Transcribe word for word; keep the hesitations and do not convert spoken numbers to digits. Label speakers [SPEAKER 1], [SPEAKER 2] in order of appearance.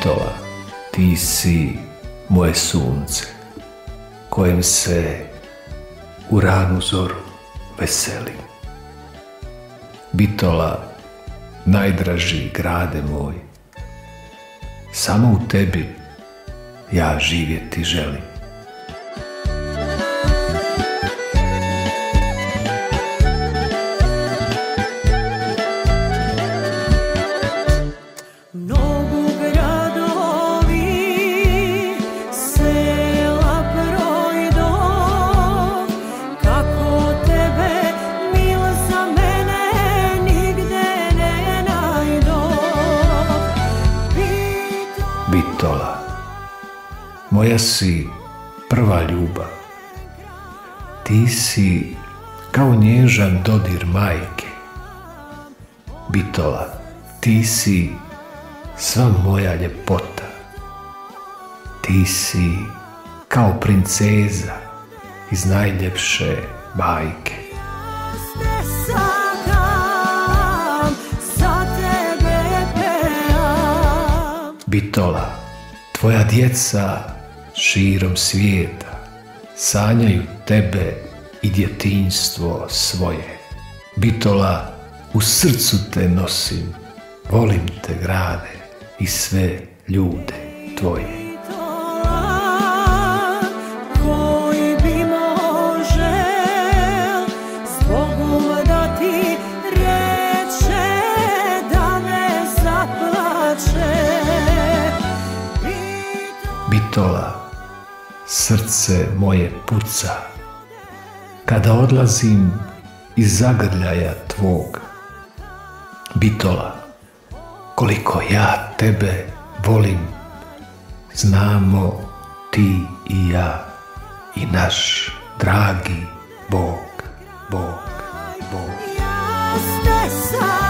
[SPEAKER 1] Bitola, ti si moje sunce, kojem se u ranu zoru veselim. Bitola, najdraži grade moj, samo u tebi ja živjeti želim. Bitola, moja si prva ljubav, ti si kao nježan dodir majke. Bitola, ti si sva moja ljepota, ti si kao princeza iz najljepše bajke. Bitola, tvoja djeca širom svijeta sanjaju tebe i djetinjstvo svoje. Bitola, u srcu te nosim, volim te grade i sve ljude tvoje. Bitola, srce moje puca kada odlazim iz zagrljaja tvog. Bitola, koliko ja tebe volim, znamo ti i ja i naš dragi Bog, Bog, Bog.